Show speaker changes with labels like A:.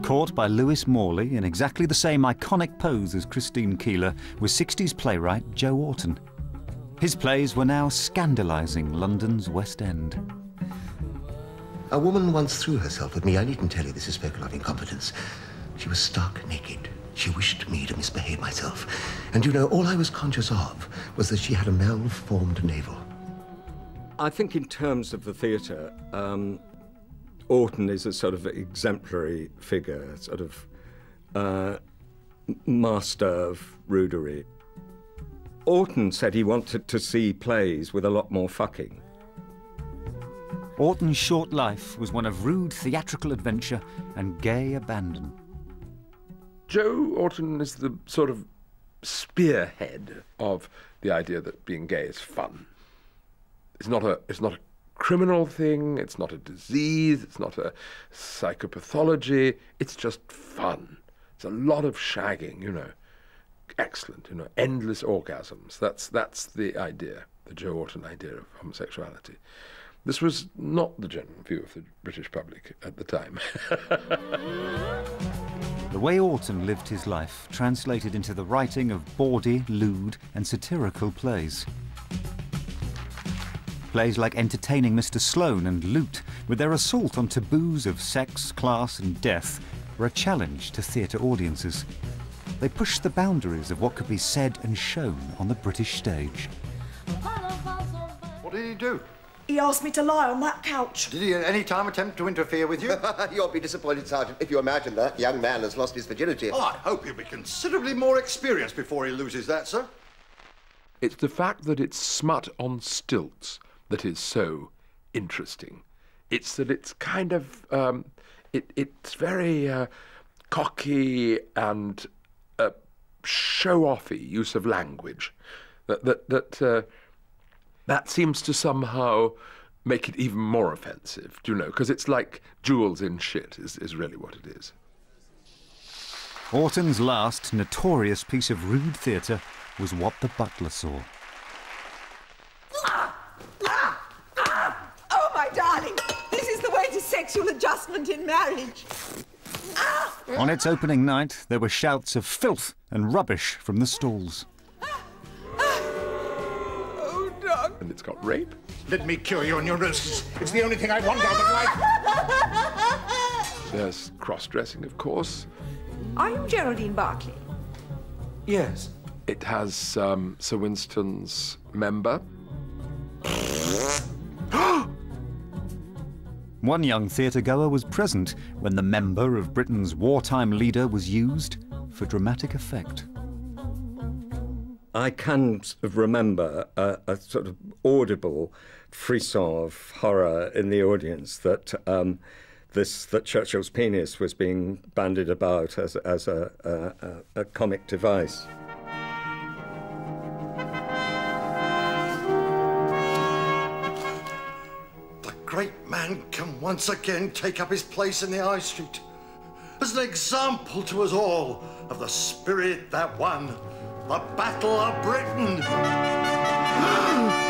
A: Caught by Lewis Morley in exactly the same iconic pose as Christine Keeler was 60s playwright Joe Orton. His plays were now scandalising London's West End.
B: A woman once threw herself at me. I needn't tell you this is spoken of incompetence. She was stark naked. She wished me to misbehave myself. And you know, all I was conscious of was that she had a malformed navel.
C: I think in terms of the theatre, Orton is a sort of exemplary figure, sort of master of rudery. Orton said he wanted to see plays with a lot more fucking.
A: Orton's short life was one of rude theatrical adventure and gay abandon.
D: Joe Orton is the sort of spearhead of the idea that being gay is fun. It's not a criminal thing, it's not a disease, it's not a psychopathology, it's just fun. It's a lot of shagging, you know. Excellent, you know, endless orgasms. That's the idea, the Joe Orton idea of homosexuality. This was not the general view of the British public at the time.
A: The way Orton lived his life translated into the writing of bawdy, lewd and satirical plays. Plays like Entertaining Mr. Sloane and Loot, with their assault on taboos of sex, class and death, were a challenge to theatre audiences. They pushed the boundaries of what could be said and shown on the British stage.
E: What did he do?
F: He asked me to lie on that couch.
E: Did he at any time attempt to interfere with you?
B: You'll be disappointed, Sergeant, if you imagine that young man has lost his virginity.
E: Oh, I hope he'll be considerably more experienced before he loses that, sir.
D: It's the fact that it's smut on stilts that is so interesting. It's that it's kind of, it's very cocky and show-offy use of language. That seems to somehow make it even more offensive, do you know? Because it's like jewels in shit is really what it is.
A: Orton's last notorious piece of rude theatre was What the Butler Saw.
F: Oh, my darling, this is the way to sexual adjustment in marriage.
A: On its opening night, there were shouts of filth and rubbish from the stalls.
D: And it's got rape.
E: Let me cure you on your noses. It's the only thing I want out of life.
D: There's cross-dressing, of course.
F: Are you Geraldine Barclay?
E: Yes.
D: It has Sir Winston's member.
A: One young theatre-goer was present when the member of Britain's wartime leader was used for dramatic effect.
C: I can sort of remember a sort of audible frisson of horror in the audience that that Churchill's penis was being bandied about as a comic device.
E: The great man can once again take up his place in the High Street as an example to us all of the spirit that won the Battle of Britain.